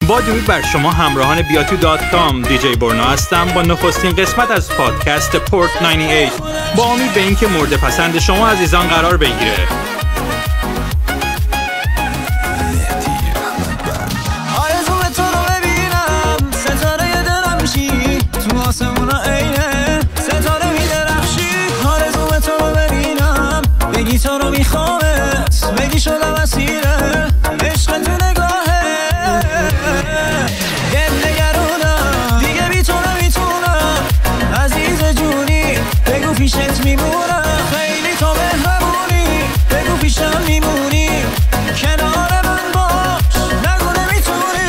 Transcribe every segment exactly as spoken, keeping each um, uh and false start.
با درود بر شما همراهان بیاتو دات کام، دیجی برنا هستم با نخستین قسمت از پادکست پورت نود و هشت با امید به اینکه مورد پسند شما عزیزان قرار بگیره. بگی تو رو میخوامت، بگی شدم اسیره عشق تو نگاهه، یه نگرونم دیگه بی تو نمیتونم، عزیز جونی بگو پیشت میمونم، خیلی تو مهربونی بگو پیشم میمونی، کنار من باش نگو نمیتونی.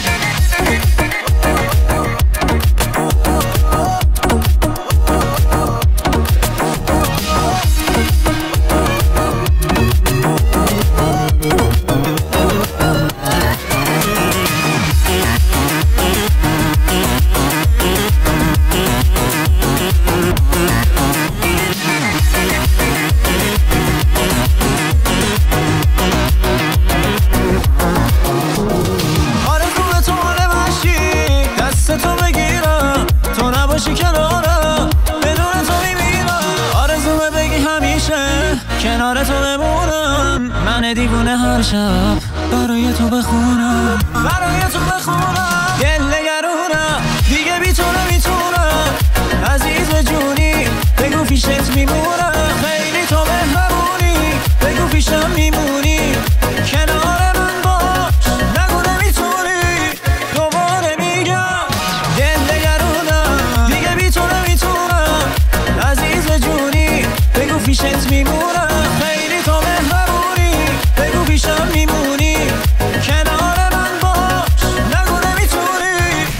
کنار تو بمونم، من دیوونه هر شب برای تو بخونم، برای تو بخونم، یه نگرونم دیگه بی تو نمیتونم، عزیز جونی بگو پیشت میمونم، خیلی تو مهربونی بگو پیشم میمونی، کنار من باش نگو نمیتونی. دوباره میگم یه نگرونم دیگه بی تو نمیتونم، عزیز جونی بگو پیشت میمونم، خیلی تو مهربونی بگو پیشم میمونی، کنار من باش نگو نمیتونی.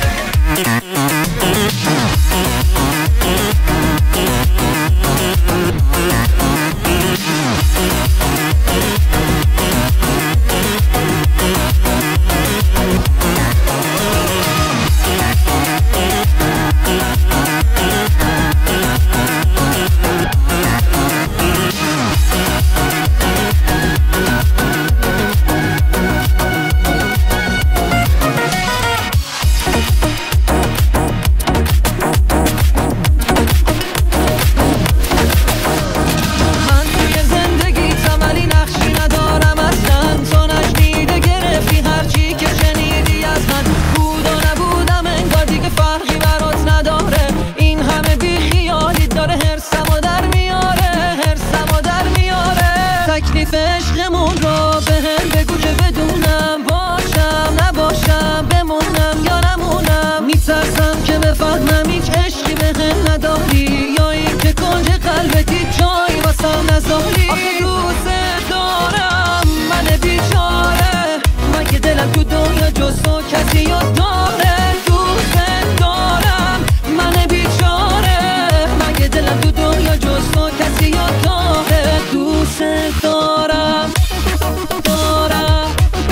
عشقمون رو به هم بگو که بدونم، باشم نباشم بمونم یا نمونم، میترسم که بفهمم هیچ عشقی به هم نداری، یا این که کنج قلبتی جایی واسم نذاری. آخه دوست دارم من بیچاره، مگه دلم تو دنیا جز تو کسی رو داره، دوست دارم من بیچاره، مگه دلم تو دنیا جز تو کسی رو داره، دوست دارم دارم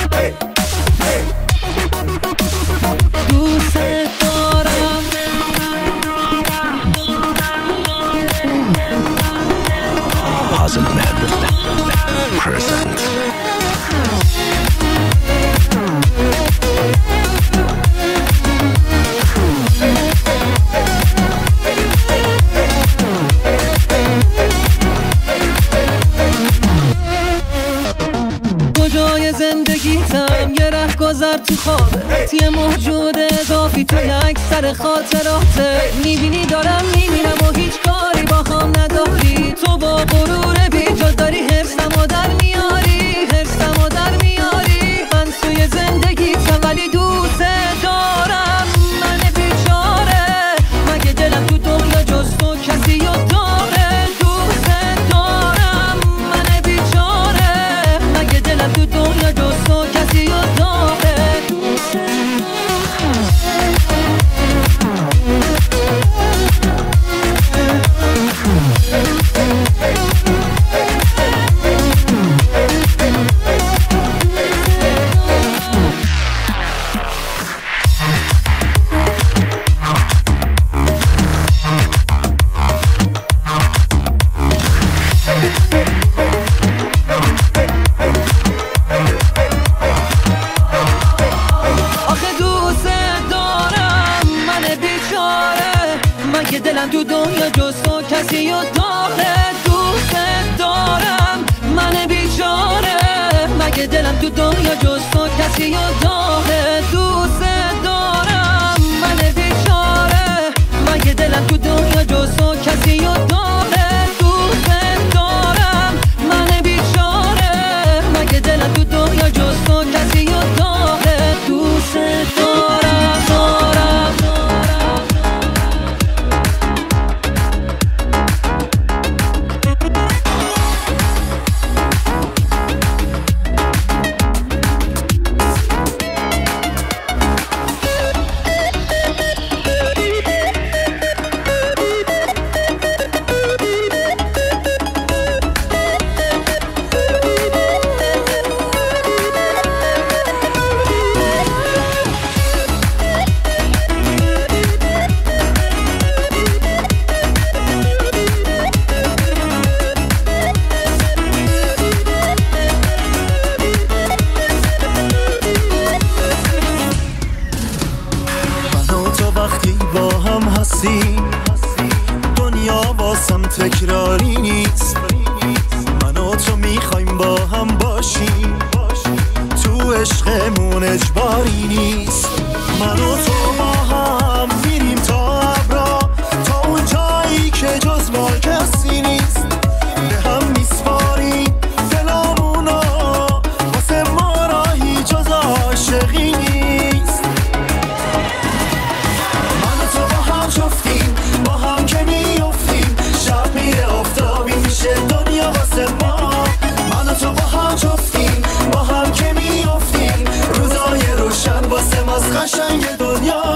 دوست دارم. Puzzle Man present. کجای زندگیتم یه ره گذر تو خوابه، یه موجود اضافی تو اکثر خاطراته، میبینی دارم میمیرم و هیچ کاری با هم نداری، تو با غرور بیجا داری حرصمو در میاری، حرصمو در میاری، من توی زندگیتم ولی دوست دارم من بیچاره، مگه دلم تو دنیا جز تو کسی رو داره، دوست دارم من بیچاره، مگه دلم تو دنیا جز تو کسی رو داره، دوست دارم. دلم تو دنیا جز تو کسی و داره دوست دارم من بیچاره مگه دلم تو دنیا جز تو کسی و داره دوست دارم من بیچاره مگه دلم تو دنیا جز تو کسی و داره دوست دارم من بیچاره مگه دلم تو دنیا جز تو کسی و داره دوست دارم دارم دنیا واسم تکراری نیست من و تو میخوایم با هم باشیم تو عشقمون اجباری نیست من و تو با هم میریم تا ابرا تا اون جایی که جز ما کسی نیست به هم میسپاریم دلامونا واسه ما راهی جز عاشقی نیست من و تو با هم جفتیم با هم که میافتیم شب میره آفتابی میشه دنیا واسه ما من و تو با هم جفتیم با هم که میافتیم روزای روشن واسه ماست قشنگ دنیا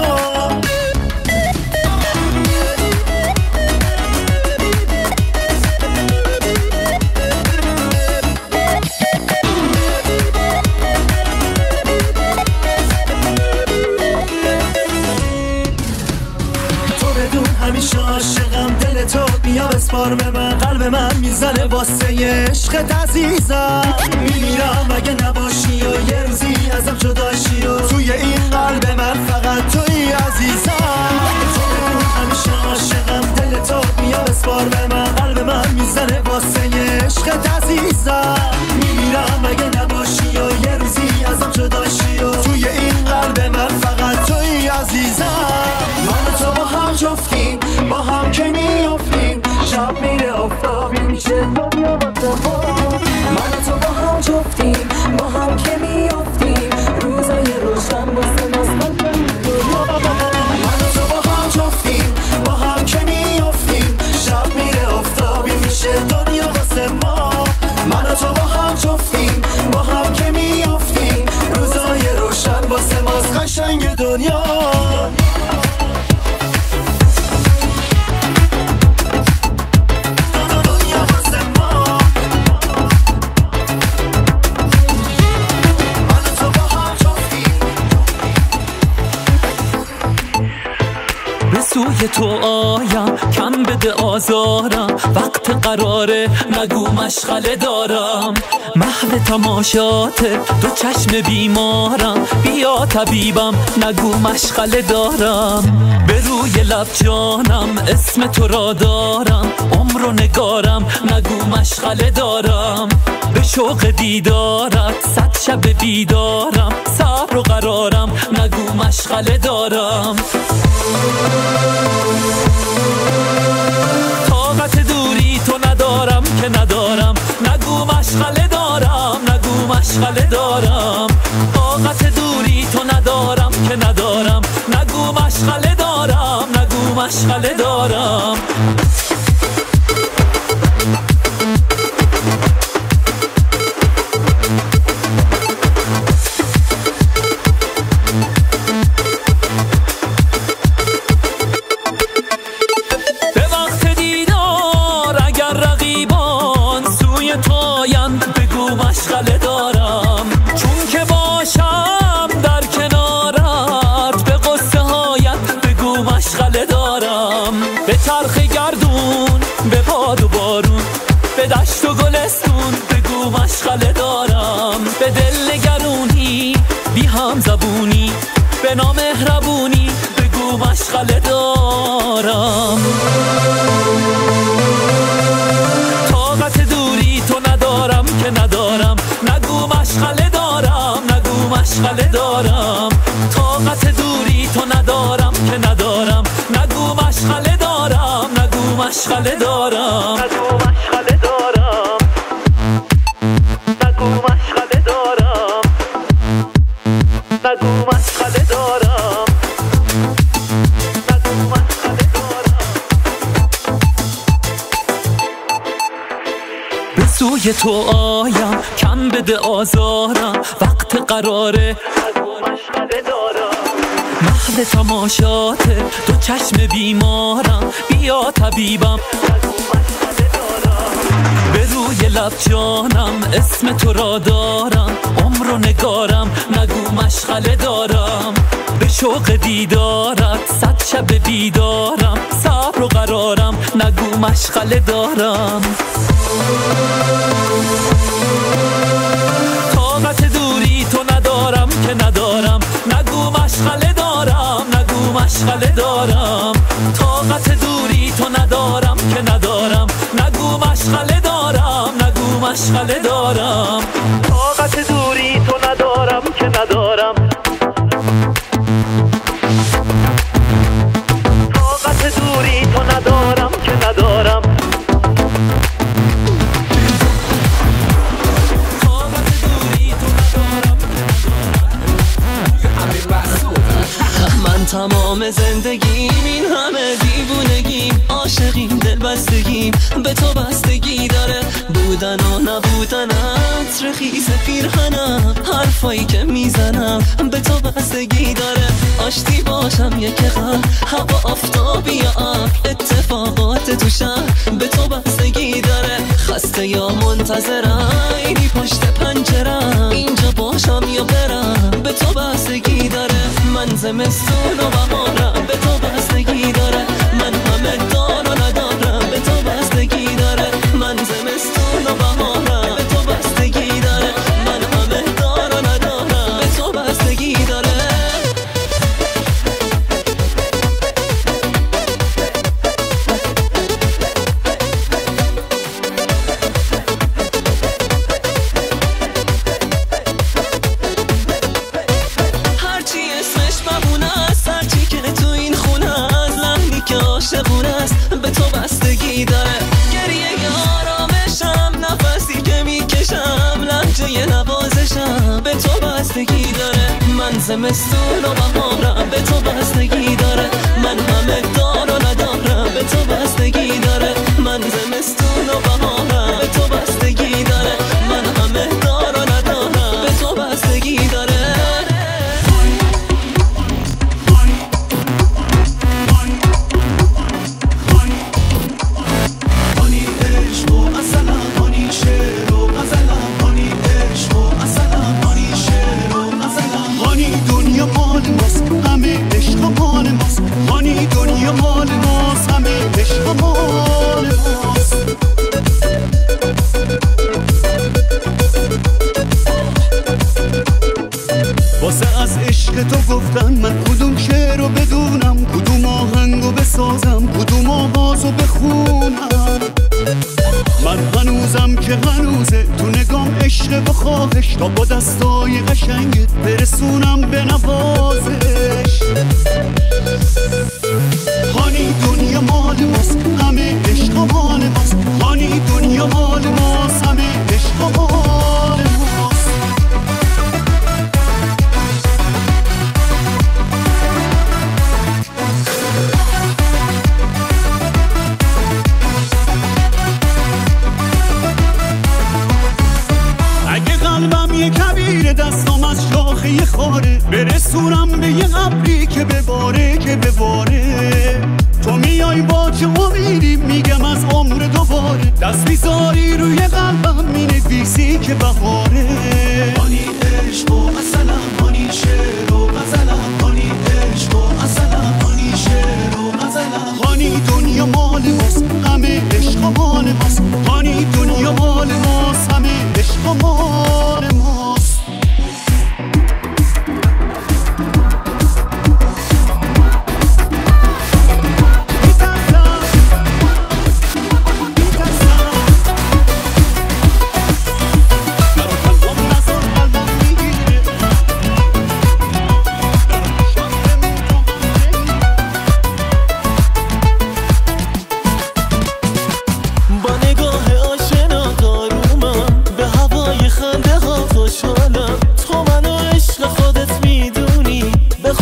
همیشه عاشقم دل تو بیا بسپار به من قلب من میزنه واسه عشقت عزیزم میمیرم اگه نباشی و یه روزی ازم جداشی و توی این قلب من فقط توی عزیزم تو بدون همیشه عاشقم دل تو بیا بسپار به من قلب من میزنه واسه عشقت عزیزم میمیرم اگه نباشی و یه روزی ازم جداشی و توی این قلب من فقط توی عزیزم من و تو با هم جفتیم با هم که میافتیم شب میره آفتابی میشه دنیا واسه ما من و تو با هم جفتیم با هم که میافتیم روزای روشن واسه ماست من و تو با هم جفتیم با هم که میافتیم شب میره آفتابی میشه دنیا واسه ما من و تو با هم جفتیم با هم که میافتیم روزای روشن واسه ماست قشنگ دنیا سوی تو آیم کم بده آزارم وقت قراره نگو مشغله دارم محو تماشاته دو چشم بیمارم بیا طبیبم نگو مشغله دارم به روی لب جانم اسم تو را دارم عمر و نگارم نگو مشغله دارم به شوق دیدارت صد شب بیدارم صبر و قرارم نگو مشغله دارم طاقت دوری تو ندارم که ندارم نگو مشغله دارم نگو مشغله دارم طاقت دوری تو ندارم که ندارم نگو مشغله دارم نگو مشغله دارم مشغله دارم چون که باشم در کنارت به قصه هایت بگو مشغله دارم به چرخ گردون به باد و بارون به دشت و گلستون بگو مشغله دارم به دل نگرونی بی هم زبونی به نامهربونی بگو مشغله دارم مشغله دارم نگو مشغله دارم نگو مشغله دارم نگو مشغله دارم نگو مشغله دارم به سوی تو آیم کم بده آزارم وقت قراره نگو مشغله دارم محو تماشاته دو چشم بیمارم بیا طبیبم نگو مشغله دارم به روی لب جانم اسم تو را دارم عمر و نگارم نگو مشغله دارم به شوق دیدارت صد شب بیدارم صبر و قرارم نگو مشغله دارم طاقت دوری تو ندارم که ندارم نگو مشغله دارم نگو مشغله دارم طاقت دوری تو ندارم که ندارم نگو مشغله دارم نگو مشغله دارم طاقت دوری تو ندارم که ندارم طاقت دوری تو ندارم که ندارم من تمام زندگیم این همه دیوونگیم عاشقیم دل بستگیم به تو بستگی داره بودن و نبودنت رخیص پیرهنم حرفایی که میزنم به تو بستگی داره آشتی باشم یک قلب هوا آفتابی یا ابر اتفاقات تو شهر به تو بستگی داره خسته یا منتظرم اینی پشت پنجرم اینجا باشم یا برم به تو بستگی داره من زمستون و بهارم به تو بستگی داره من همه دار و ندارم به تو بستگی داره من زمستون و بهارم به تو بستگی داره من همه دار و ندارم به تو بستگی داره به تو بستگی داره گریه آرامشم نفسی که میکشم لحجه نوازشم به تو بستگی داره من زمستون و بهارم به تو بستگی داره من همه دار و ندارم به تو بستگی داره من زمستون و بهارم به تو بستگی داره من همه دار و ندارم به تو بستگی داره واسه از عشق تو گفتن من کدوم شعر رو بدونم کدوم آهنگ رو بسازم کدوم آواز رو بخونم من هنوزم که هنوزه تو نگام عشق و خواهش تا با دستای قشنگت برسونم به نوازش هانی دنیا مال ماست همه عشق و مال ماست هانی دنیا مال ماست همه عشق و مال ماست یه کبیر دستم از شاخه خاره برسونم به یه ابری که بباره که بباره تو میای با چه امیدی میگم از عمر دوباره دست میذاری روی قلبم مینویسی که بهاره هانی عشق و مثلا هانی شعر و مثلا هانی عشق و مثلا هانی شعر و مثلا هانی دنیا مال ماست همه عشق و مال ماست هانی دنیا مال ماست همه عشق و مال ماست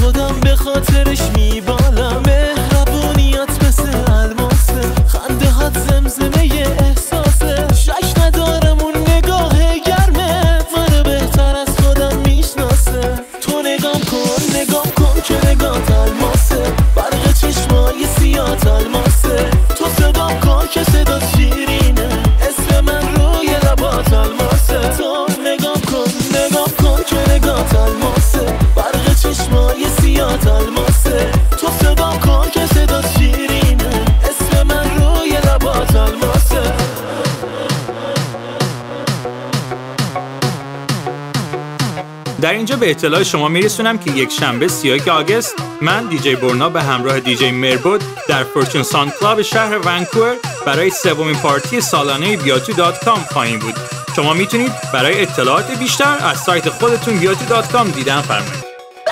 خودم به خاطرش میبالم. مهربونیات مثل الماسه، خنده هات زمزمه احساسه. شک ندارم اون نگاه گرمه منو بهتر از خودم میشناسه. تو نگام کن نگام کن که نگات الماسه، برق چشمای سیات الماسه. تو صدام کن که صدات شیرینه، اسم من روی لبات الماسه. تو نگام کن نگام کن که نگات الماسه، برق چشمای سیات الماسه. تو صدام کن که صدات شیرینه، اسم من روی لبات الماسه. در اینجا به اطلاع شما میرسونم که یک شنبه سیاک آگست من دیجی برنا به همراه دیجی مربود در فورچون ساند کلاب شهر ونکوور برای سومین پارتی سالانه بیاتو دات کام خواهیم بود. شما میتونید برای اطلاعات بیشتر از سایت خودتون بیاتو دات کام دیدن فرمایید.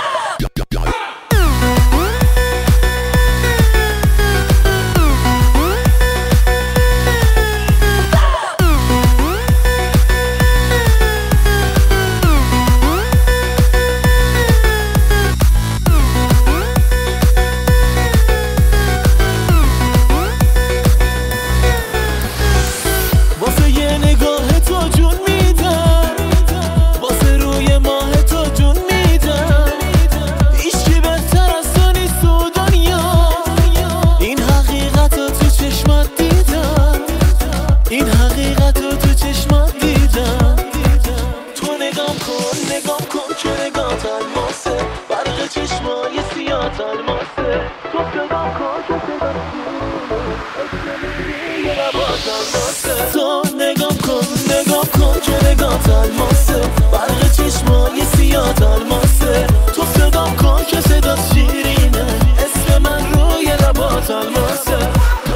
تو نگام کن نگام کن که نگات الماسه، برق چشمای سیات الماسه. تو صدام کن که صدات شیرینه، اسم من روی لبات الماسه.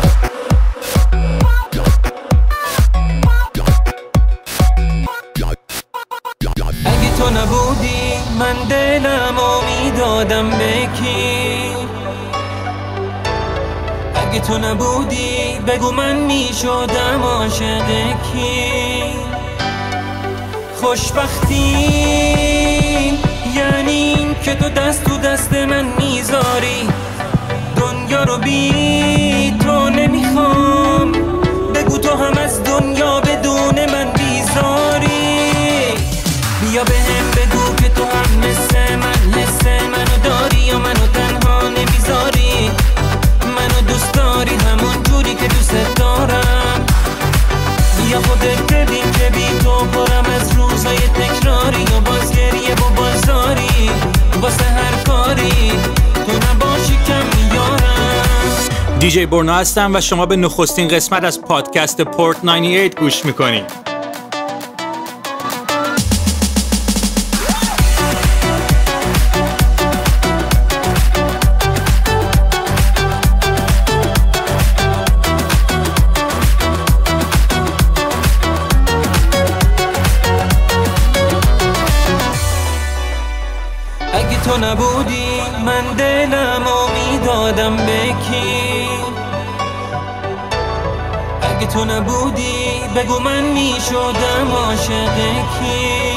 اگه تو نبودی من دلمو میدادم به کی؟ اگه تو نبودی بگو من میشدم عاشق کی؟ خوشبختی یعنی این که تو دست تو دست من میذاری، دنیا رو بی تو نمیخوام. بگو تو هم از دنیا بدون من بیزاری. بیا به هم بگو که تو هم مثل من حس منو داری یا منو تنها نمیذاری. منو دوست داری همون جوری که دوست دارم. بیا خودت ببین که بی تو پرم از روزای تکراری و باز گریه و بازاری واسه هر کاری. تو نباشی کم میارم. دیجی برنا هستم و شما به نخستین قسمت از پادکست پورت نود و هشت گوش میکنید. تو نبودی من دلمو میدادم به کی؟ اگه تو نبودی بگو من میشدم عاشق کی؟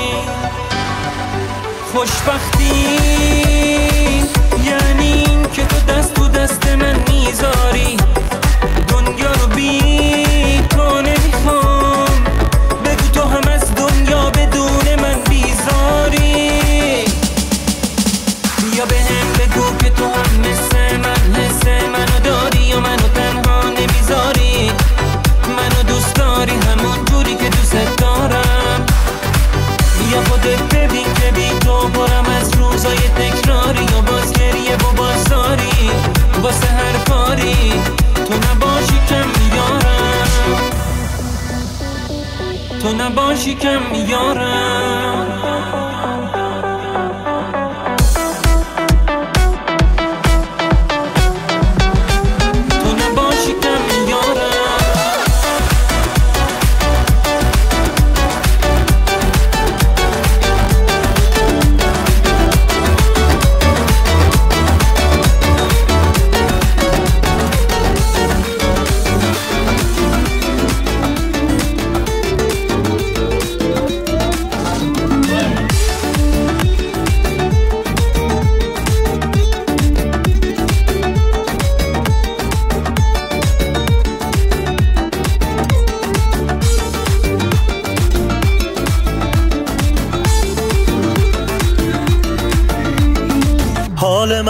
خوشبختی یعنی این که تو دست تو دست من میذاری، دنیا رو بی تو نمیخوام. بگو تو هم از دنیا بدون من بیزاری. بیا به هم بگو که تو هم مثل من حس منو داری یا منو تنها نمیذاری. منو دوست داری همون جوری که دوست دارم. بیا خودت ببین که بی تو پرم از روزای تکراری و باز گریه و بازاری واسه هر کاری. تو نباشی کم میارم، تو نباشی کم میارم.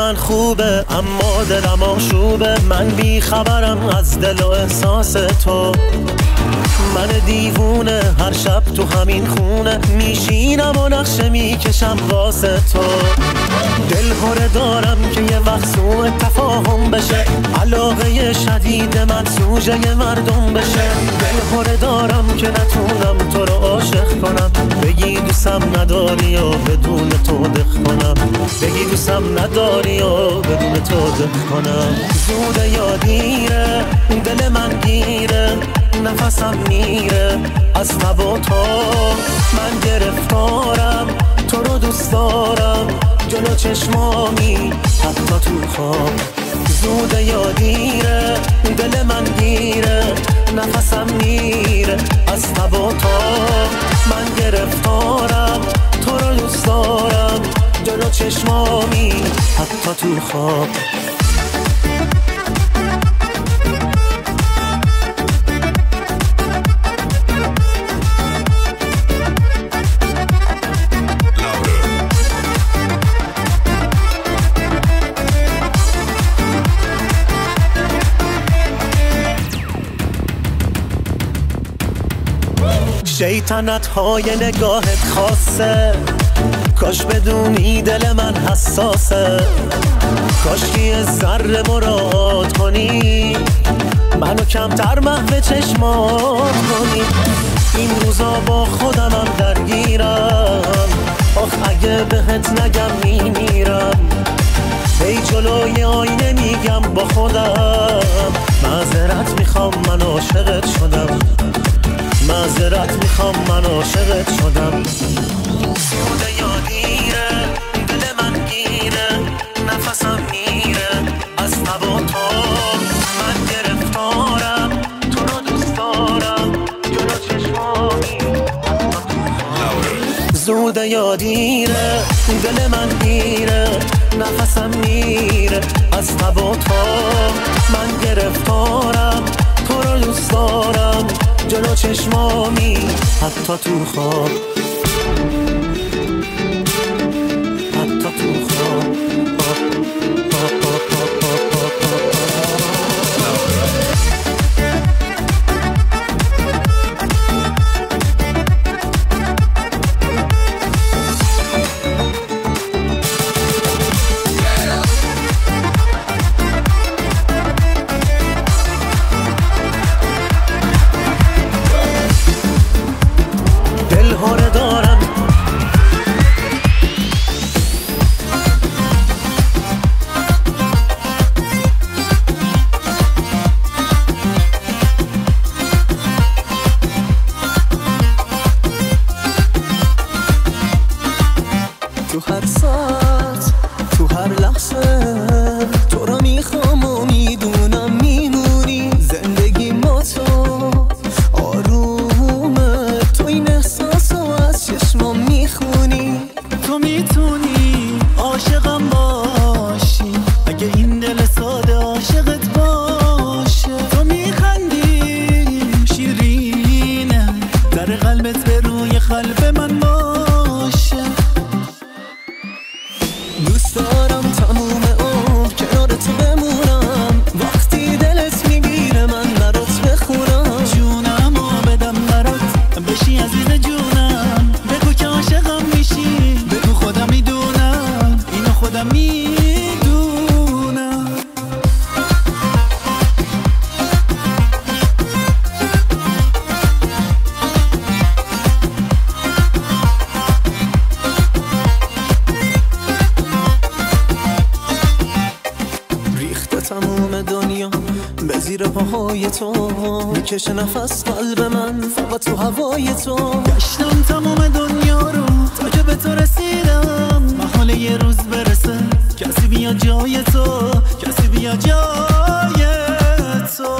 من خوبه اما دلم آشوبه. من بی خبرم از دل و احساس تو، من دیوونه هر شب تو همین خونه میشینم و نقشه میکشم واسه تو. دل هره دارم که یه وقت سوء تفاهم بشه، علاقه شدید من سوژه مردم بشه. دل هره دارم که نتونم تو رو عاشق کنم، بگی دوستم نداری و بدون تو دق کنم، بگی دوستم نداری و بدون تو دق کنم. زوده یا دیره دل من گیره، نفسم میره از تب و تو. من گرفتارم تو رو دوست دارم، جلو چشمامی حتی تو خواب. زوده یا دیره دل من گیره، نفسم میره از تب و تو. من گرفتارم تو رو دوست دارم، جلو چشمامی حتی تو خواب. شیطنت های نگاهت خاصه، کاش بدونی دل من حساسه. کاش که یه ذره مراعات کنی، منو کمتر محو چشمات کنی. این روزا با خودمم درگیرم، آخ اگه بهت نگم میمیرم. هی جلوی آینه میگم با خودم، معذرت میخوام من عاشقت شدم، معذرت میخوام من عاشقت شدم. زوده یا دیره دل من گیره، نفسم میره از تب و تو. من گرفتارم تو رو دوست دارم، جلو چشمامی. زوده یا دیره دل من گیره، نفسم میره از تب و تو. من گرفتارم تو رو دوست دارم، جلو چشمامی حتی تو خواب، حتی تو خواب. میکشه نفس قلب من فقط تو هوای تو. گشتم تمام دنیا رو تا که به تو رسیدم، محاله یه روز برسه کسی بیا جای تو، کسی بیا جای تو.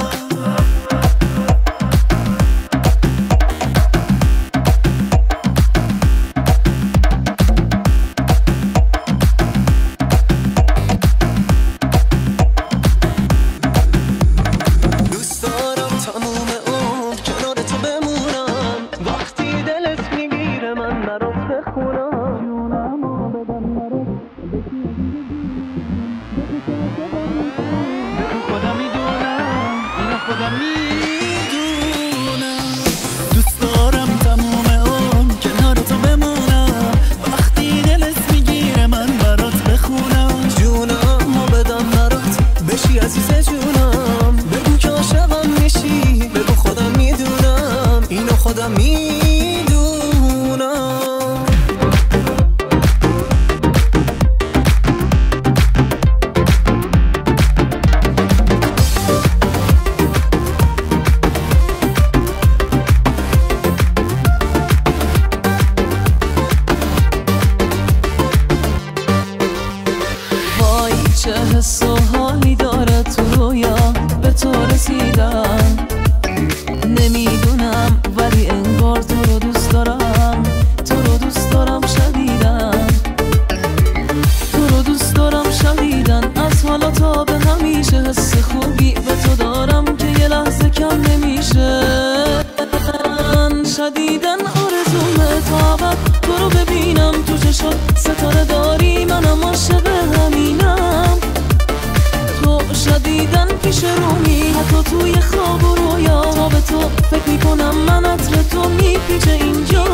عزیز جونم بگو که عاشقم میشی بگو خودم میدونم اینو خودم میدونم چه حس و حالی داره تو رویا به تو رسیدم نمیدونم ولی انگار تو رو دوست دارم تو رو دوست دارم شدیدن تو رو دوست دارم شدیدن از حالا تا به همیشه حس خوبی به تو دارم که یه لحظه کم نمیشه شدیدن آرزومه تا ابد تو رو ببینم تو چشات ستاره داری منم عاشق همینم تو شدیدن پیش رومی حتی توی خواب و رویا تا به تو فکر میکنم من عطر تو میپیچه اینجا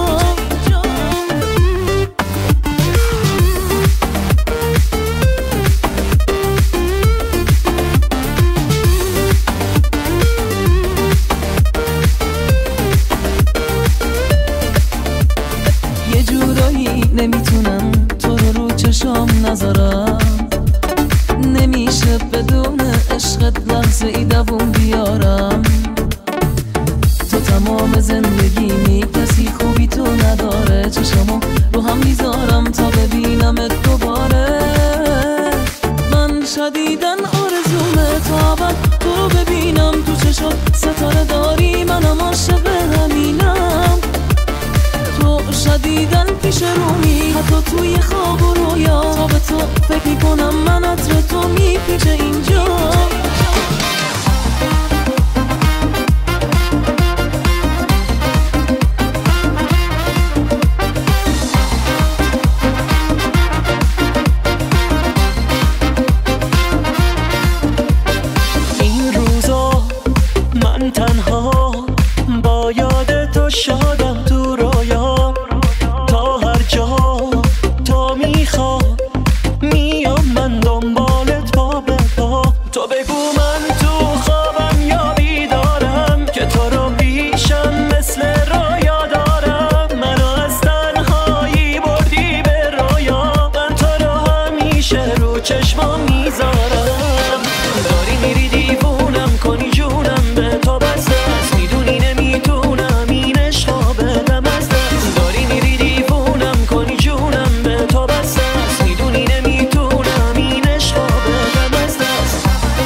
یه جورایی نمیتونم تو رو رو چشام نذارم نمیشه بدون عشقت لحظه ای دووم بیارم تو تمام زندگیمی کسی خوبی تو نداره چشمو رو هم میذارم تا ببینمت دوباره من شدیدن آرزومه تا ابد تو رو ببینم تو چشات ستاره داری منم عاشق همینم تو شدیدن پیش رومی حتی توی خواب و رویا تا به تو فکر میکنم من عطر تو میپیچه اینجا این روزا من تنها با یاد تو شادم تو رویا تا هر جا تو میخواد میام من دنبالت پا به پا تو بگو من تو خوابم یا بیدارم که تو رو پیشم مثل رویا دارم منو از تنهایی بردی به رویا من تو رو همیشه رو چشمام میذارم داری میری دیوونم کنی جونم به تو بسته است میدونی نمیتونم این عشقا بدم از دست داری میری دیوونم کنی جونم به تو بسته است میدونی نمیتونم این عشقا بدم از دست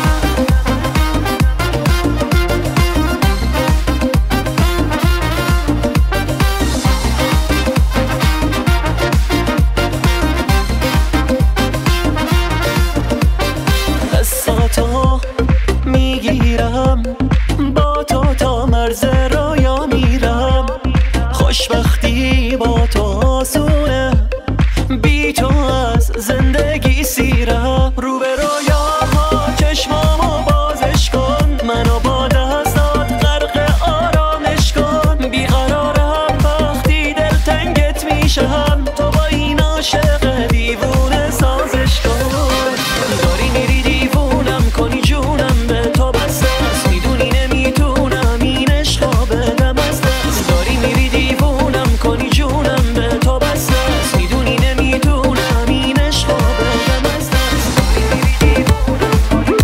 قصاتو میگیرم با تو تا مرز رویا میرم خوشبختی با تو آسونه بی تو از زندگی سیرم رو به رویاها چشمامو بازش کن منو با دستات غرق آرامش کن بیقرارم وقتی دلتنگت میشم تو با این عاشق دیوونه سازش کن داری میری دیوونم کنی جونم به تو بسته است میدونی نمیتونم این عشقا بدم از دست داری میری دیوونم کنی جونم به تو بسته است میدونی نمیتونم این عشقا بدم از دست داری میری دیوونم کنی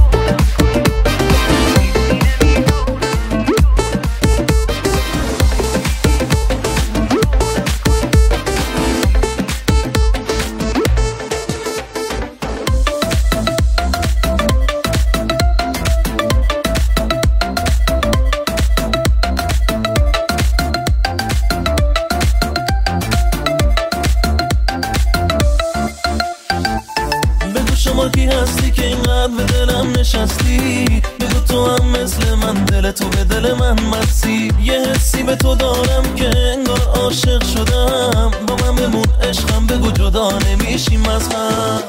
بگو شما کی هستی که اینقدر به دلم نشستی بگو تو هم مثل من دل تو به دل من مستی یه حسی به تو دارم که انگار عاشق شدم با من بمون عشقم بگو جدا نمیشیم از هم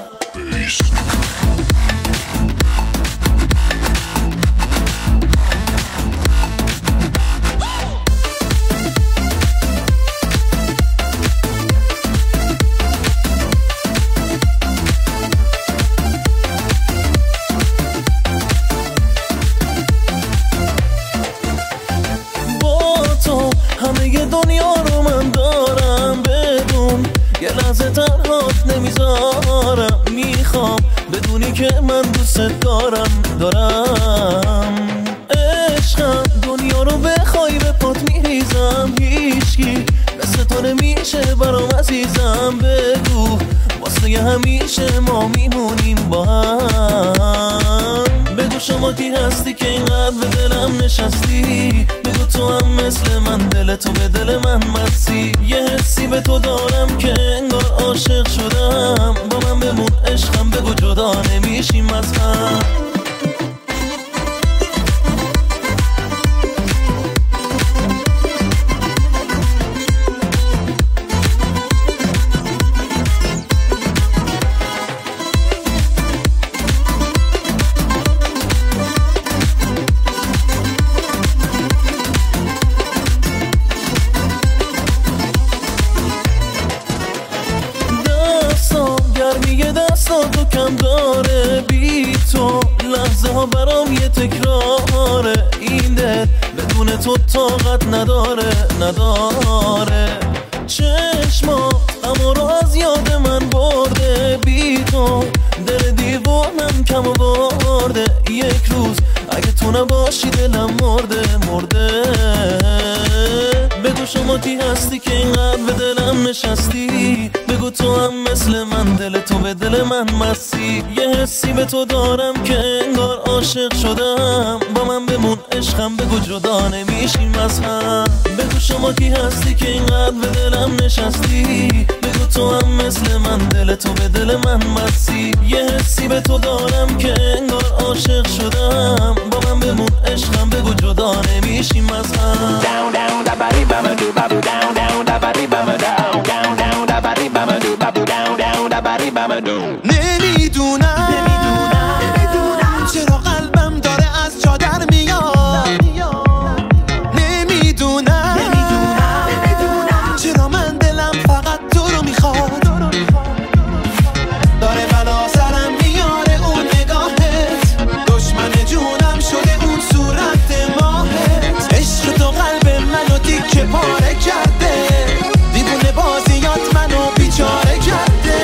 لحظه تنهات نمیذارم. میخوام بدونی که من دوست دارم دارم عشقم دنیا رو بخوای به پات میریزم. هیچکی مثل تو نمیشه برام عزیزم. بگو واسه همیشه ما میمونیم با هم. بگو شما کی هستی که اینقدر به دلم نشستی. بگو تو هم مثل من دل تو به دل من مسی. یه حسی به تو دارم که انگار عاشق شدم. با من بمون عشقم بگو جدا نمیشیم از هم. تو کم داره بی تو لحظه ها برام یه تکراره. این دل بدون تو طاقت نداره نداره. چشمات اما رو از یاد من برده. بی تو دل دیوانم کم برده. یک روز اگه تو نباشی دلم مرده مرده. بگو شما کی هستی که اینقدر به دلم نشستی. بگو تو هم مثل من دل تو به دل من مسی. یه حسی به تو دارم که انگار عاشق شدم. با من بمون عشقم بگو جدا نمیشیم از هم. بگو شما کی هستی که اینقدر به دلم نشستی. بگو تو هم مثل من دل تو به دل من مسی. یه حسی به تو دارم که انگار عاشق شدم. با من بمون عشقم بگو جدا نمیشیم از هم. Down, down, da ba di ba ba do ba do down, down, da ba di ba ba down, down, down, da ba di ba ba do ba do down, down, da ba di ba ba do. نمیدونم نمیدونم چرا قلبم داره از جا در میاد. نمیدونم نمیدونم چرا من دلم فقط تو رو میخواد. داره بلا سرم میاره اون نگاهت. دشمن جونم شده اون صورت ماهت. عشق تو قلب منو تیکه پاره کرده. دیوونه بازیات منو بیچاره کرده.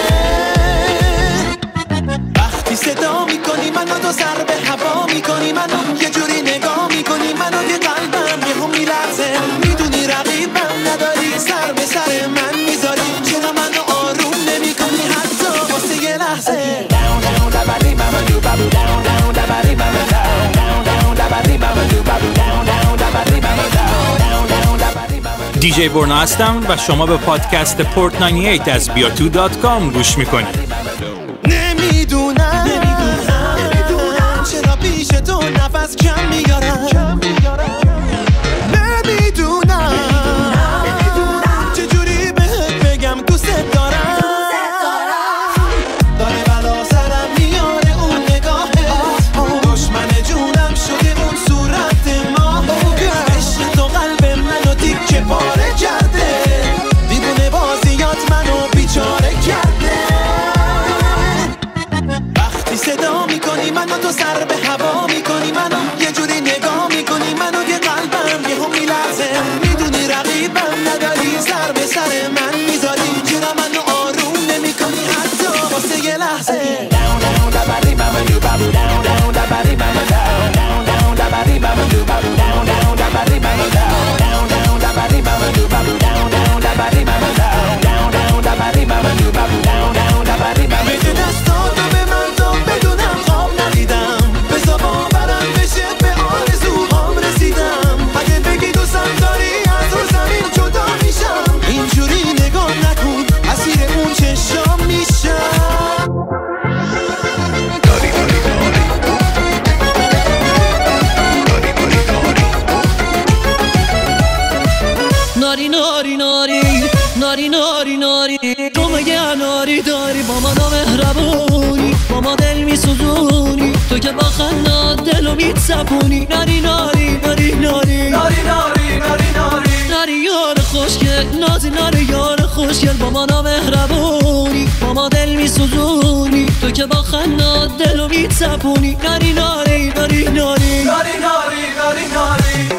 وقتی صدا میکنی منو تو سر به هوا میکنی. منو یه جوری نگاه میکنی. منو که قلبم یهو میلرزه. میدونی رقیبم نداری. سر به سر من میذاری. چرا منو آروم نمیکنی حتی واسه یه لحظه. Down, down, da ba di ba ba do ba do down, down, da ba di ba ba down, down, down, da ba di ba ba do ba do down, down, da ba di ba ba down, down, down, da ba di ba ba. دیجی برنا هستم و شما به پادکست پورت نود و هشت از بی آر تو دات کام گوش میکنید. نمیدونم نمیدونم چرا پیش تو نفس کم میارم. نمیدونم چجوری بهت بگم دوست دارم. داره بلا سرم میاره اون نگاهت. دشمن جونم شده اون صورت ماهت. عشق تو قلب منو تیکه پاره کرده. دیوونه بازیات منو بیچاره کرده. وقتی صدا میکنی منو تو سر به هوا میکنی. منو یه جوری نگاه میکنی. منو یه قلبم یهو میلرزه. میدونی رقیبم نداری. سر به سر من میذاری. چرا منو آروم نمیکنی حتی واسه یه لحظه. Down, down, da ba di ba ba do ba do down, down, da ba di ba ba down, down, down, da ba di ba ba do ba do down, down, da ba di ba ba down, down, down, da ba di ba ba do ba do down, down, da ba di ba ba down, down, down, da ba di ba ba do ba do down, down, da ba di ba ba. بده دستاتو به من تا بدونم خواب ندیدم. بذار باورم بشه به آرزوهام رسیدم. اگه بگی دوستم داری از رو زمین جدا میشم. اینجوری نگاه نکن اسیر اون چشام میشم. Dori, dori, dori. Dori, dori, dori. ناری ناری ناری ناری ناری ناری تو مگه ناری داری. با ما نامهربونی با ما دل میسوزونی. تو که با خندات دلو میتسپونی. ناری ناری ناری ناری ناری ناری ناری ناری ناری یار خوشگل نازی. ناری یار خوشگل با ما نامهربونی با ما دل میسوزونی. تو که با خندات دلو میتسپونی. ناری ناری ناری ناری ناری ناری ناری ناری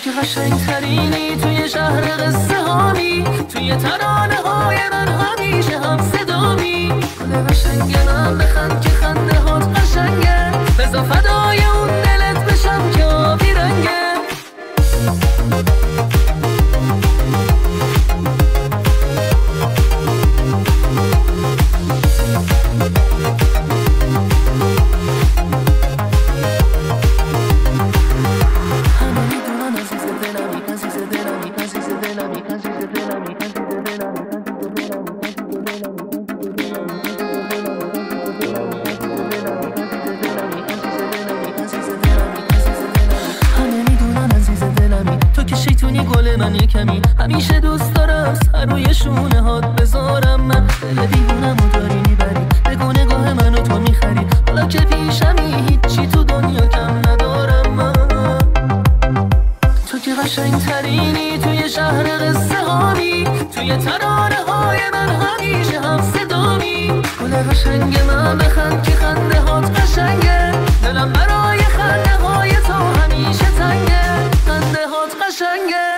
که قشنگ ترینی توی شهر قصه هامی، توی ترانه های من همیشه هم صدامی. گل قشنگ من بخند که خنده هات قشنگه، بزا فدای اون دلت بشم که آبی رنگه. همیشه دوست دارم سر روی شونه هات بذارم من. دل دیوونمو داری میبری، بگو نگاه منو تو میخری. حالا که پیشمی هیچی تو دنیا کم ندارم من. تو که قشنگ ترینی توی شهر قصه هامی، توی ترانه های من همیشه هم صدامی. گل قشنگ من بخند که خنده هات قشنگه، دلم برای خنده های تو همیشه تنگه. خنده هات قشنگه.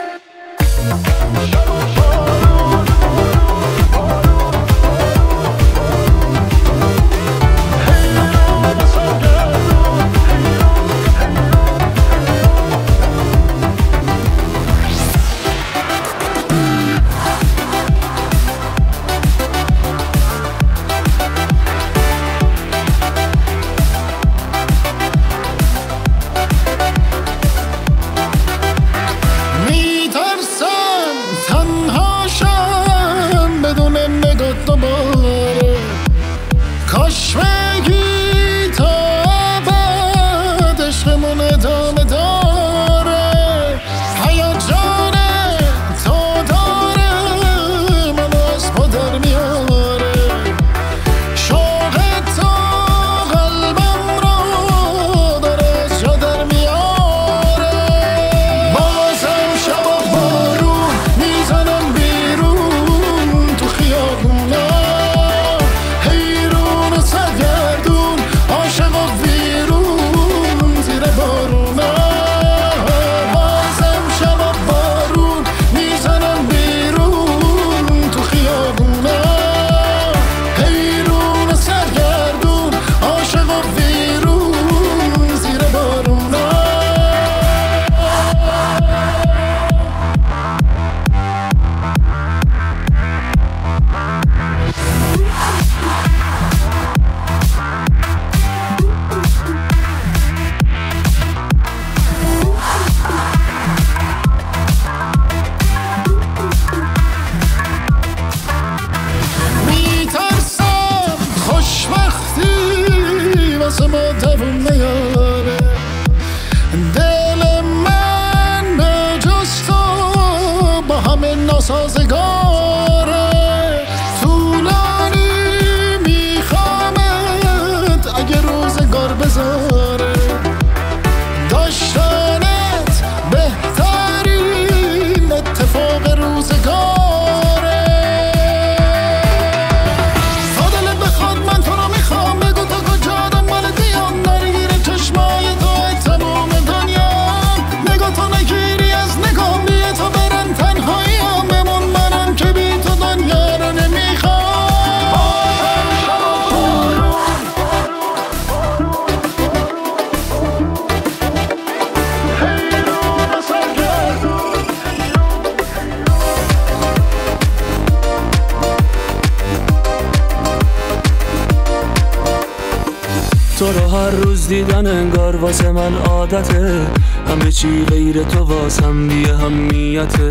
تو رو هر روز دیدن انگار واسه من عادته، همه چی غیر تو واسم بی اهمیته.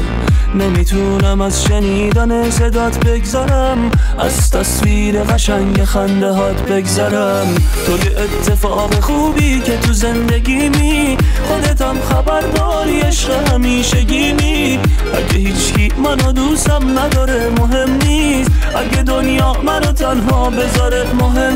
نمیتونم از شنیدن صدات بگذرم، از تصویر قشنگ خنده هات بگذرم. تو یه اتفاق خوبی که تو زندگیمی، خودتم خبرداری عشق همیشگیمی. اگه هیچکی منو دوستم نداره مهم نیست، اگه دنیا منو تنها بذاره مهم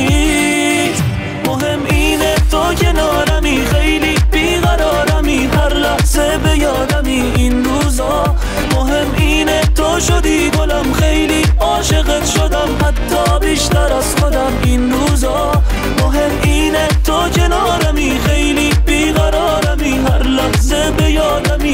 نیست. مهم اینه تو کنارمی، خیلی بیقرارمی، هر لحظه به یادمی این روزا. مهم اینه تو شدی گلم، خیلی عاشقت شدم، حتی بیشتر از خودم این روزا. مهم اینه تو کنارمی، خیلی بیقرارمی، هر لحظه به یادمی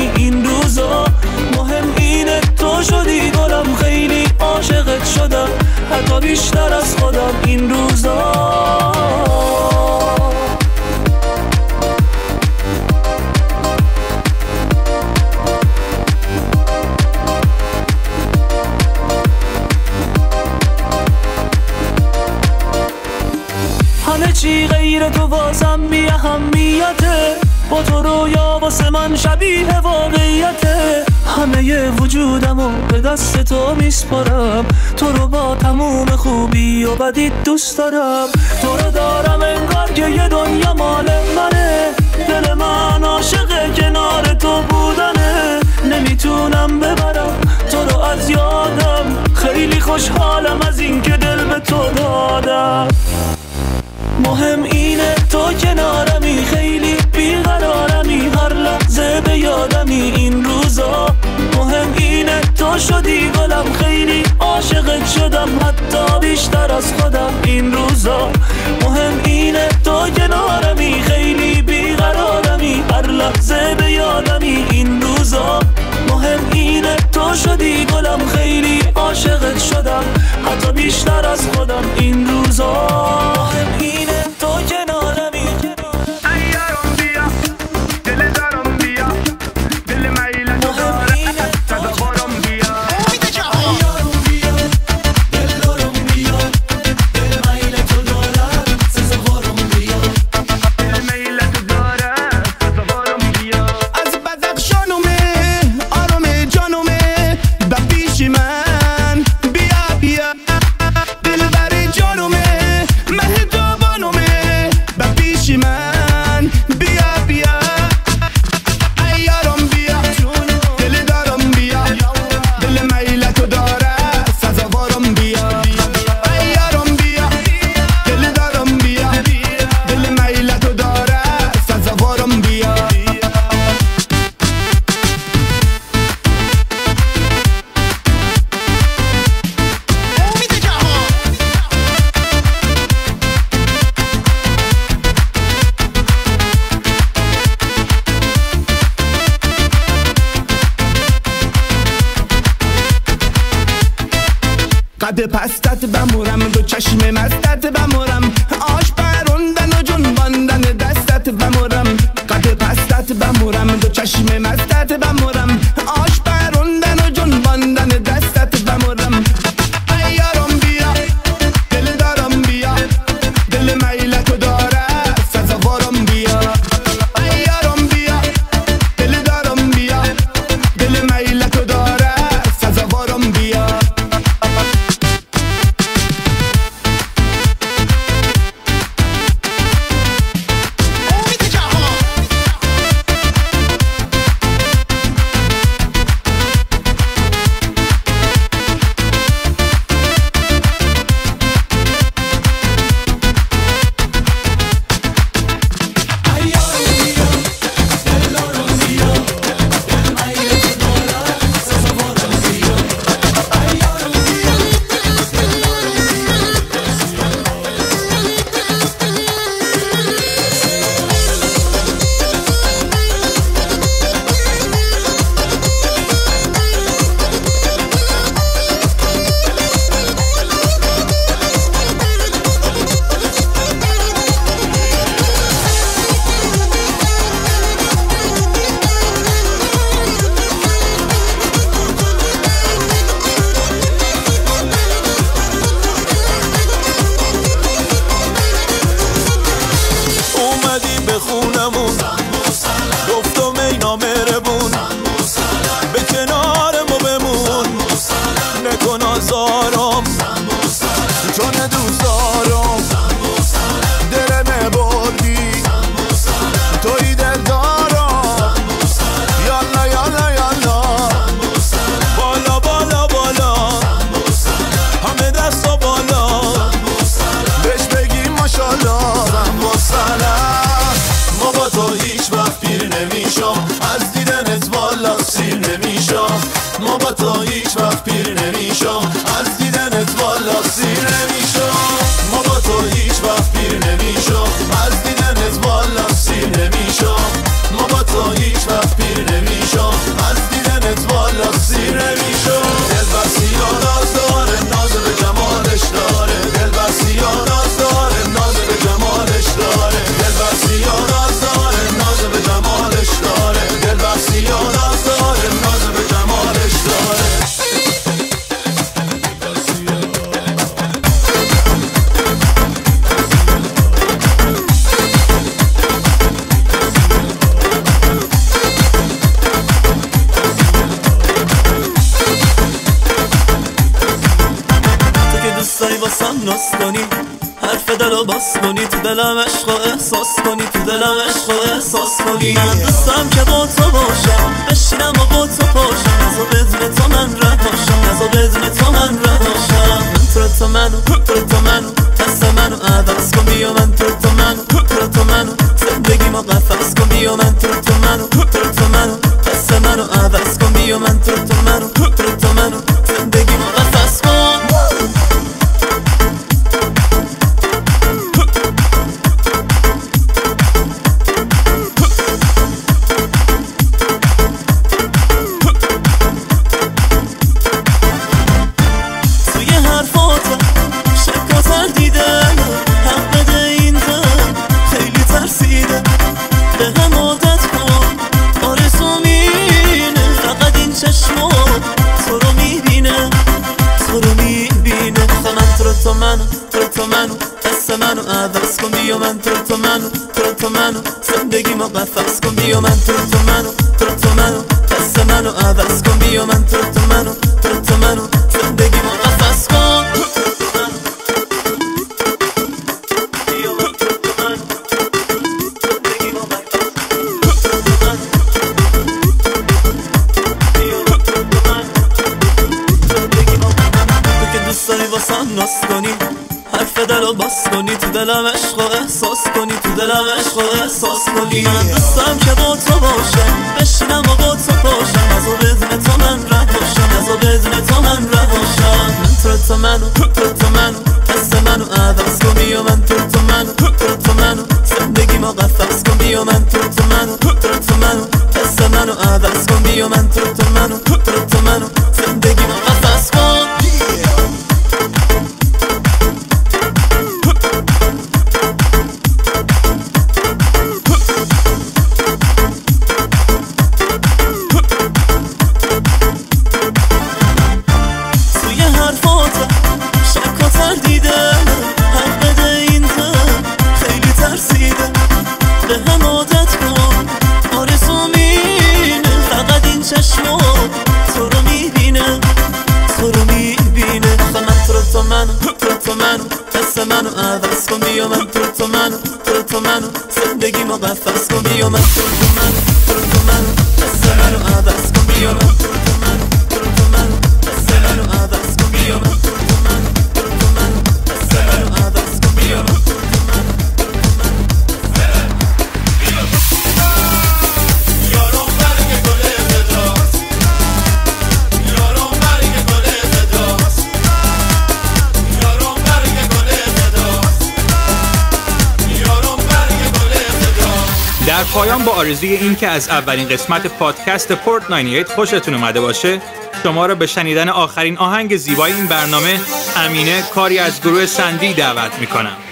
غیر تو واسم بی اهمیته، با تو رویا واسه من شبیه واقعیته. همه وجودمو به دست تو میسپارم، تو رو با تموم خوبی و بدی دوست دارم. تو رو دارم انگار که یه دنیا مال منه، دل من عاشق کنار تو بودنه. نمیتونم ببرم تو رو از یادم، خیلی خوشحالم از این که دل به تو دادم. مهم اینه تو کنارمی، خیلی بیقرارمی، هر لحظه به یادمی این روزا. مهم اینه تو شدی گلم، خیلی عاشقت شدم حتی بیشتر از خودم این روزا. مهم اینه تو کنارمی، خیلی بیقرارمی، هر لحظه به یادمی این روزا. مهم اینه تو شدی گلم، خیلی عاشقت شدم حتی بیشتر از خودم این روزا. مهم اینه تو کنارمی. ایارم بیا دل دارم بیا، دل میل تو داره تدبارم بیا. ایارم بیا دل دارم بیا، دل میل تو داره تدبارم بیا. دل میل تو داره تدبارم بیا. از بدخشانومه آرام جانومه به پیش من بیا بیا. دل بر جانومه مهدابانومه به پیش من بیا بیا. ایارم بیا دل دارم بیا، دل میل تو داره سزاوارم بیا. ایارم بیا دل دارم بیا، دل میل تو داره سزاوارم بیا. قد پستت بمورم، دو چشم مستت بمورم، آش پروندن و جنباندن دستت بمورم. قد پستت بمورم، دو چشم مستت بمورم، آش پروندن و جنباندن دستت بمورم. ایارم بیا دل دارم بیا، دل میل تو داره سزاوارم بیا. ایارم بیا دل دارم بیا، دل میل تو داره سزاوارم بیا. احساس کنی تو دلم عشق و احساس کنی تو دلم عشق و احساس کنی من دوستم که با تو باشم بشینم و با تو پاشم نزا بدون تو من رد باشم نزا بدون تو من رد باشم من تو تو منو تو تو منو دست منو عوض کن بیا من تو تو منو تو تو منو زندگی ما قفص کن بیا من تو تو منو تو تو منو دست منو عوض کن بیا من تو تو منو تو تو منو زندگی ما قفص کن منو عوض کن بیا من تو تو منو تو تو منو زندگی ما قفص کن بیا من تو تو منو تو تو منو دست منو عوض کن بیا من تو تو منو تو تو منو زندگی ما قفص کن تو که دوست داری واسم ناز کنی حرف دلو باز کنی تو دلم عشق و احساس کنی تو دلم عشق و احساس کنی من دوستم که با تو باشم بشینم و با تو پاشم نزا بدون تو من رد باشم نزا بدون تو من رد باشم من تو تو منو تو تو منو دست منو عوض کن بیا من تو تو منو تو تو منو زندگی ما قفص کن بیا من تو تو منو تو تو منو دست منو عوض کن بیا من تو تو منو تو تو منو زندگی ما قفص کن منو عوض کن بیا من تو تو منو تو تو منو زندگی ما قفص کن بیا من تو تو منو تو تو منو دست منو عوض کن بیا من تو تو منو تو تو منو دست منو عوض کن بیا من تو تو منو تو تو منو دست منو عوض کن بیا من تو تو منو یارو برگ گل بداست یارو برگ گل بداست یارو برگ گل در پایان با آرزوی این که از اولین قسمت پادکست پورت نود و هشت خوشتون اومده باشه شما را به شنیدن آخرین آهنگ زیبای این برنامه امینه کاری از گروه سندی دعوت میکنم.